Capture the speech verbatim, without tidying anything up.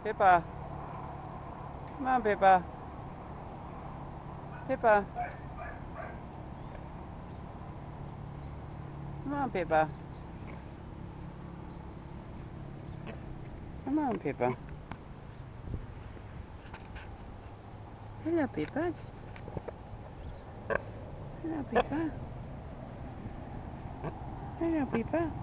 Pippa. Come on, Pippa. Pippa. Come on, Pippa. Come on, Pippa. Hello, Pippa. Hello, Pippa. Hello, Pippa.